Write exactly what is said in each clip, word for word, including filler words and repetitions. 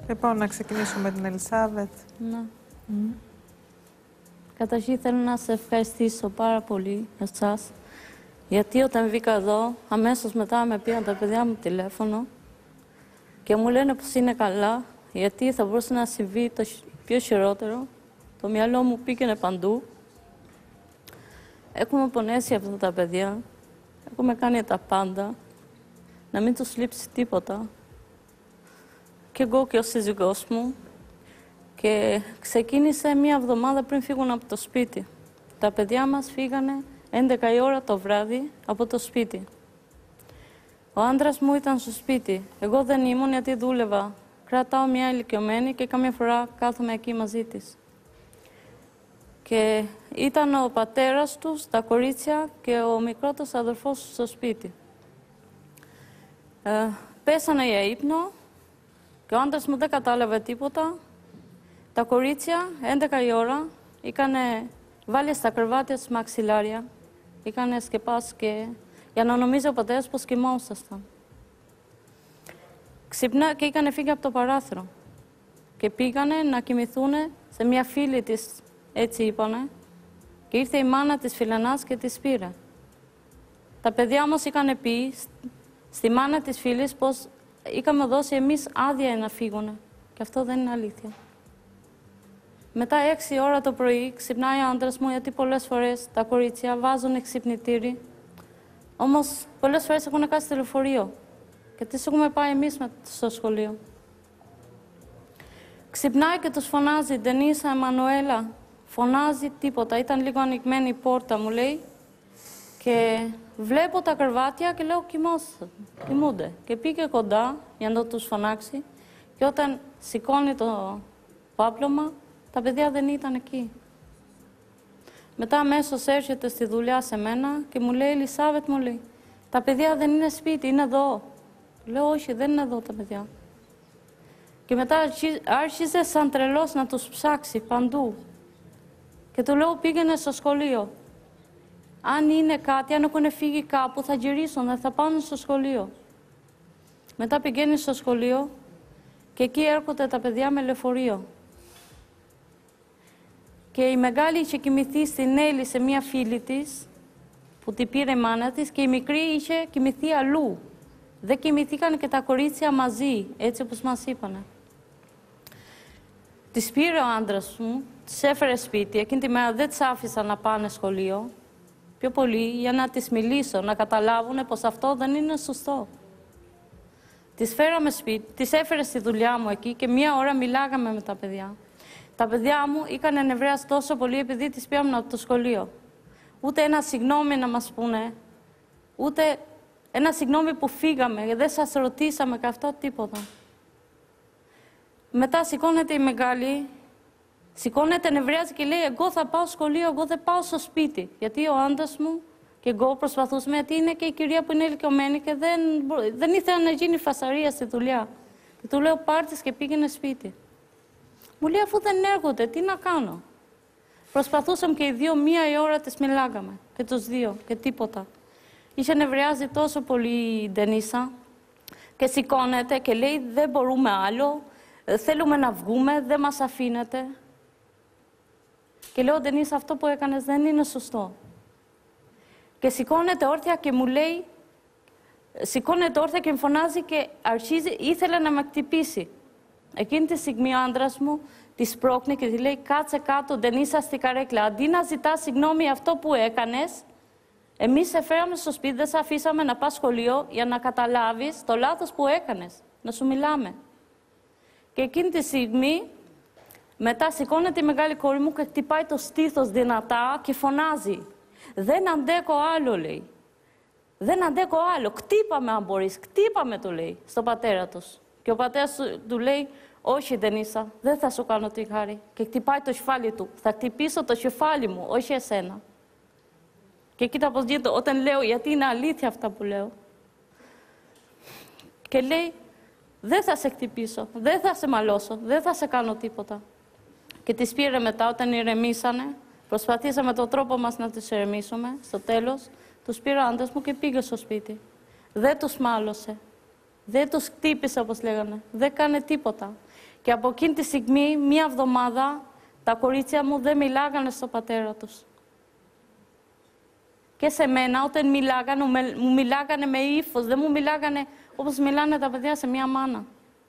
Λοιπόν, να ξεκινήσουμε με την Ελισάβετ. Ναι. Mm. Καταρχήν θέλω να σε ευχαριστήσω πάρα πολύ εσάς, γιατί όταν βγήκα εδώ, αμέσως μετά με πήγαν τα παιδιά μου τηλέφωνο και μου λένε πως είναι καλά, γιατί θα μπορούσε να συμβεί το πιο χειρότερο. Το μυαλό μου πήγαινε παντού. Έχουμε πονέσει αυτά τα παιδιά, έχουμε κάνει τα πάντα, να μην τους λείψει τίποτα. Και εγώ και ο σύζυγός μου. Και ξεκίνησε μία εβδομάδα πριν φύγουν από το σπίτι. Τα παιδιά μας φύγανε έντεκα η ώρα το βράδυ από το σπίτι. Ο άντρας μου ήταν στο σπίτι. Εγώ δεν ήμουν γιατί δούλευα. Κρατάω μια ηλικιωμένη και καμιά φορά κάθομαι εκεί μαζί της. Και ήταν ο πατέρας τους, τα κορίτσια και ο μικρότερος αδερφός του στο σπίτι. Ε, πέσανε για ύπνο και ο άντρας μου δεν κατάλαβε τίποτα. Τα κορίτσια, έντεκα η ώρα, είχανε βάλει στα κρεβάτια τους μαξιλάρια, είχανε σκεπάσει και για να νομίζει ο πατέρας πως κοιμόσασταν. Ξυπνά και είχανε φύγει από το παράθυρο και πήγανε να κοιμηθούν σε μια φίλη της, έτσι είπανε, και ήρθε η μάνα της φιλενάς και της πήρε. Τα παιδιά όμως είχαν πει στη μάνα της φίλης πως είχαμε δώσει εμείς άδεια να φύγουν και αυτό δεν είναι αλήθεια. Μετά έξι ώρα το πρωί ξυπνάει ο άντρας μου, γιατί πολλές φορές τα κορίτσια βάζουν ξυπνητήρι. Όμως πολλές φορές έχουν κάνει στο λεωφορείο και τις έχουμε πάει εμείς στο σχολείο. Ξυπνάει και τους φωνάζει, Ντενίσα, Εμμανουέλα. Φωνάζει τίποτα, ήταν λίγο ανοιγμένη η πόρτα, μου λέει. Και βλέπω τα κρεβάτια και λέω κοιμούνται. Και πήγε κοντά για να τους φωνάξει και όταν σηκώνει το πάπλωμα, τα παιδιά δεν ήταν εκεί. Μετά αμέσως έρχεται στη δουλειά σε μένα και μου λέει, Ελισάβετ, μου λέει, τα παιδιά δεν είναι σπίτι, είναι εδώ. Λέω, όχι, δεν είναι εδώ τα παιδιά. Και μετά άρχισε σαν τρελός να τους ψάξει παντού. Και του λέω, πήγαινε στο σχολείο. Αν είναι κάτι, αν έχουν φύγει κάπου, θα γυρίσουν, θα πάνε στο σχολείο. Μετά πηγαίνει στο σχολείο και εκεί έρχονται τα παιδιά με λεωφορείο. Και η μεγάλη είχε κοιμηθεί στην Έλλη σε μία φίλη της, που την πήρε η μάνα της, και η μικρή είχε κοιμηθεί αλλού. Δεν κοιμηθήκαν και τα κορίτσια μαζί, έτσι όπως μας είπανε. Τις πήρε ο άντρας μου, τις έφερε σπίτι, εκείνη τη μέρα δεν τις άφησα να πάνε σχολείο, πιο πολύ για να τις μιλήσω, να καταλάβουν πως αυτό δεν είναι σωστό. Τις φέραμε σπίτι, τις έφερε στη δουλειά μου εκεί και μία ώρα μιλάγαμε με τα παιδιά. Τα παιδιά μου είχαν ενευριάσει τόσο πολύ επειδή τις πήγαμε από το σχολείο. Ούτε ένα συγγνώμη να μας πούνε, ούτε ένα συγγνώμη που φύγαμε, δεν σας ρωτήσαμε και αυτό τίποτα. Μετά σηκώνεται η μεγάλη, σηκώνεται, νευριάζει και λέει, εγώ θα πάω σχολείο, εγώ δεν πάω στο σπίτι. Γιατί ο άντρας μου και εγώ προσπαθούσαμε, γιατί είναι και η κυρία που είναι ηλικιωμένη και δεν, δεν ήθελα να γίνει φασαρία στη δουλειά. Και του λέω, πάρτης και πήγαινε σπίτι. Μου λέει, αφού δεν έρχονται, τι να κάνω. Προσπαθούσαμε και οι δύο, μία η ώρα τις μιλάγαμε. Και τους δύο, και τίποτα. Είχε νευριάζει τόσο πολύ η Ντενίσα. Και σηκώνεται και λέει, δεν μπορούμε άλλο. Θέλουμε να βγούμε, δεν μας αφήνετε. Και λέω, Ντενίσα, αυτό που έκανες δεν είναι σωστό. Και σηκώνεται όρθια και μου λέει, σηκώνεται όρθια και μου φωνάζει και αρχίζει, ήθελε να με χτυπήσει. Εκείνη τη στιγμή ο άντρας μου τη σπρώχνει και τη λέει, κάτσε κάτω, Ντενίσα, στη καρέκλα. Αντί να ζητά συγγνώμη αυτό που έκανες, εμείς σε φέραμε στο σπίτι, δεν σε αφήσαμε να πας σχολείο για να καταλάβεις το λάθος που έκανες. Να σου μιλάμε. Και εκείνη τη στιγμή, μετά σηκώνεται η μεγάλη κόρη μου και χτυπάει το στήθος δυνατά και φωνάζει. Δεν αντέχω άλλο, λέει. Δεν αντέχω άλλο. Κτύπαμε αν μπορείς. Κτύπαμε, του λέει, στον πατέρα τους. Και ο πατέρας του, του λέει, όχι, Ντενίσα, δεν θα σου κάνω τη χάρη. Και χτυπάει το κεφάλι του. Θα χτυπήσω το κεφάλι μου, όχι εσένα. Και κοίτα πώς γίνεται όταν λέω, γιατί είναι αλήθεια αυτά που λέω. Και λέει, δεν θα σε χτυπήσω, δεν θα σε μαλώσω, δεν θα σε κάνω τίποτα. Και τις πήρε μετά όταν ηρεμήσανε. Προσπαθήσαμε τον τρόπο μας να τις ηρεμήσουμε. Στο τέλος, τους πήρε ο άντρας μου και πήγε στο σπίτι. Δεν τους μάλωσε. Δεν τους χτύπησε, όπως λέγανε. Δεν κάνε τίποτα. Και από εκείνη τη στιγμή, μία εβδομάδα, τα κορίτσια μου δεν μιλάγανε στον πατέρα τους. Και σε μένα, όταν μιλάγανε, μου μιλάγανε με ύφος, δεν μου μιλάγανε όπως μιλάνε τα παιδιά σε μία μάνα.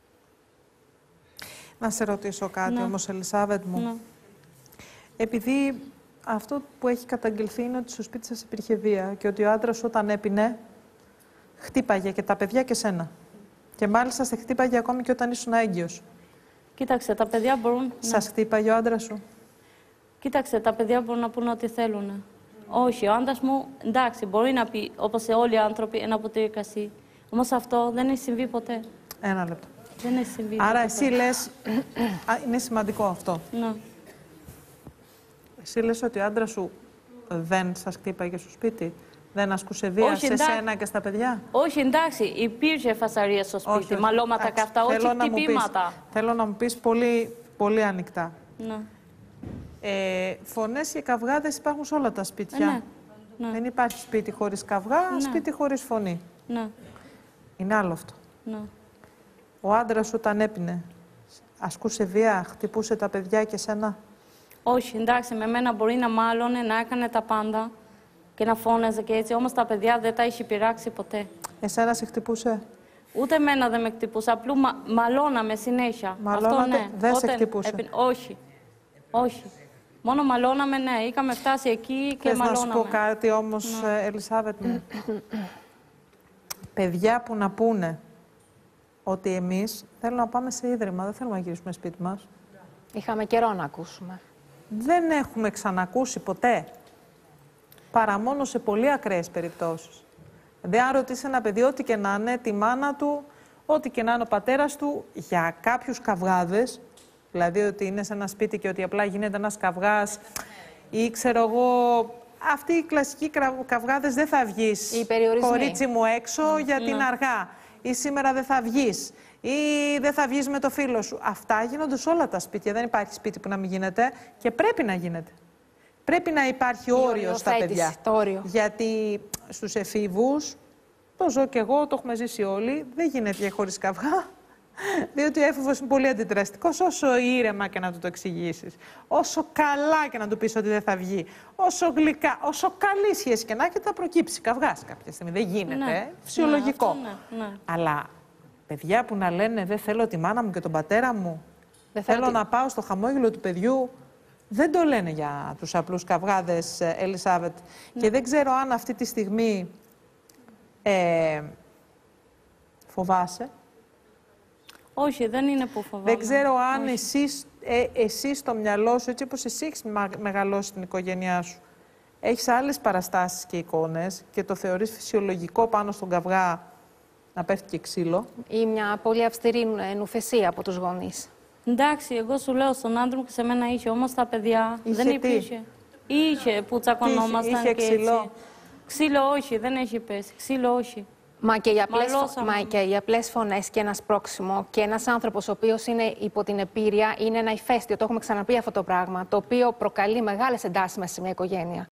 Να σε ρωτήσω κάτι Ναι. όμως, Ελισάβετ μου. Ναι. Επειδή αυτό που έχει καταγγελθεί είναι ότι στο σπίτι σας υπήρχε βία και ότι ο άντρας όταν έπινε, χτύπαγε και τα παιδιά και σένα. Και μάλιστα σε χτύπαγε ακόμη και όταν ήσουν έγκυος. Κοίταξε, τα παιδιά μπορούν... Σας χτύπαγε ο άντρας σου? Κοίταξε, τα παιδιά μπορούν να πούνε ό,τι θέλουν. Όχι, ο άντρας μου, εντάξει, μπορεί να πει, όπως όλοι οι άνθρωποι, ένα ποτήρι κρασί. Όμως αυτό δεν έχει συμβεί ποτέ. Ένα λεπτό. Δεν έχει συμβεί. Άρα ποτέ. εσύ λες, α, είναι σημαντικό αυτό. Ναι. Εσύ λες ότι ο άντρας σου δεν σας χτύπαγε στο σπίτι, δεν ασκούσε βία Όχι, σε εντά- σένα και στα παιδιά? Όχι, εντάξει, υπήρχε φασαρία στο σπίτι, Όχι, όχι. μαλώματα Εντάξει, καυτά, όχι θέλω να μου πεις- χτυπήματα. Θέλω να μου πεις πολύ, πολύ ανοιχτά. Ναι. Ε, φωνές και καυγάδες υπάρχουν σε όλα τα σπίτια. Ε, ναι. Ναι. Δεν υπάρχει σπίτι χωρίς καυγά, Ναι. σπίτι χωρίς φωνή. Ναι. Είναι άλλο αυτό. Ναι. Ο άντρας όταν έπινε, ασκούσε βία, χτυπούσε τα παιδιά και σένα? Όχι, εντάξει, με μένα μπορεί να μάλωνε, να έκανε τα πάντα και να φώναζε και έτσι, όμως τα παιδιά δεν τα είχε πειράξει ποτέ. Εσένα σε χτυπούσε? Ούτε εμένα δεν με χτυπούσε, απλού μα, μαλώναμε συνέχεια. Μαλώνατε, Αυτό ναι. δεν σε Όταν χτυπούσε? έπιν- Όχι. Όχι. Μόνο μαλώναμε, ναι. Είχαμε φτάσει εκεί και Θες να μαλώναμε. σου πω κάτι όμως, Ναι. ε, Ελισάβετ μου. Παιδιά που να πούνε ότι εμείς θέλουμε να πάμε σε ίδρυμα, δεν θέλουμε να γυρίσουμε σπίτι μας. Είχαμε καιρό να ακούσουμε. Δεν έχουμε ξανακούσει ποτέ. Παρά μόνο σε πολύ ακραίες περιπτώσεις. Δηλαδή, αν ρωτήσει ένα παιδί, ό,τι και να είναι, τη μάνα του, ό,τι και να είναι ο πατέρας του, για κάποιους καυγάδες, δηλαδή ότι είναι σε ένα σπίτι και ότι απλά γίνεται ένας καυγάς, ή ξέρω εγώ, αυτοί οι κλασικοί κρα- καυγάδες, δεν θα βγεις, Οι περιορισμοί. κορίτσι μου, έξω γιατί είναι αργά, ή σήμερα δεν θα βγεις, ή δεν θα βγεις με το φίλο σου. Αυτά γίνονται σε όλα τα σπίτια, δεν υπάρχει σπίτι που να μην γίνεται και πρέπει να γίνεται. Πρέπει να υπάρχει όριο στα οριοθέτηση, παιδιά. το όριο. Γιατί στους εφήβους, το ζω και εγώ, το έχουμε ζήσει όλοι, δεν γίνεται χωρίς καυγά. Διότι ο έφηβος είναι πολύ αντιδραστικός, όσο ήρεμα και να του το εξηγήσεις, όσο καλά και να του πεις ότι δεν θα βγει, όσο γλυκά, όσο καλή σχέση και να έχει, θα προκύψει καυγάς κάποια στιγμή. Δεν γίνεται, Ναι. ε, φυσιολογικό. Ναι, αυτό ναι, ναι. Αλλά παιδιά που να λένε δεν θέλω τη μάνα μου και τον πατέρα μου, Δεν θέλω τη- να πάω στο χαμόγελο του παιδιού, δεν το λένε για τους απλούς καυγάδες, ε, Ελισάβετ. Και δεν ξέρω αν αυτή τη στιγμή ε, φοβάσαι. Όχι, δεν είναι που φοβάμαι. Δεν ξέρω αν Όχι. εσύ, ε, εσύ στο μυαλό σου, έτσι όπως εσύ έχεις μα- μεγαλώσει την οικογένειά σου, έχεις άλλες παραστάσεις και εικόνες και το θεωρείς φυσιολογικό πάνω στον καυγά να πέφτει και ξύλο. Ή μια πολύ αυστηρή νουθεσία από τους γονείς. Εντάξει, εγώ σου λέω στον άντρα μου και σε μένα είχε, όμως τα παιδιά Είχε δεν τι? υπήρχε. Είχε που τσακωνόμασταν είχε και ξυλό? έτσι. Ξύλο όχι, δεν έχει πέσει. Ξύλο όχι. Μα και, οι απλές, φω- Μαλώσαμε. μα και οι απλές φωνές και ένα σπρώξιμο και ένας άνθρωπος ο οποίος είναι υπό την επίρρεια είναι ένα ηφαίστειο. Το έχουμε ξαναπεί αυτό το πράγμα, το οποίο προκαλεί μεγάλες εντάσεις μέσα σε μια οικογένεια.